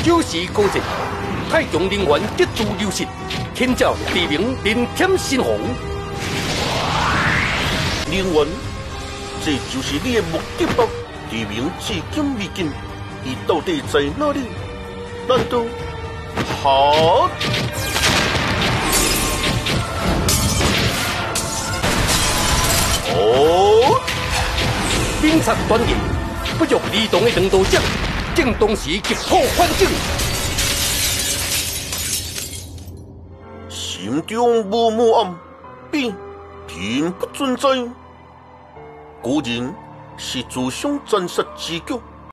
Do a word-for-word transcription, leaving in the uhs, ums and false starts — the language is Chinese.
九时高节，太强人员得自流失，请教地名人添新红。 人员，这就是你的目的吧？地名至今未尽，伊到底在哪里？难道好？哦， 警察专业，不入移动的长途者，正当时急迫反正。 心中无无暗，便便不存在。果然是自相残杀之局。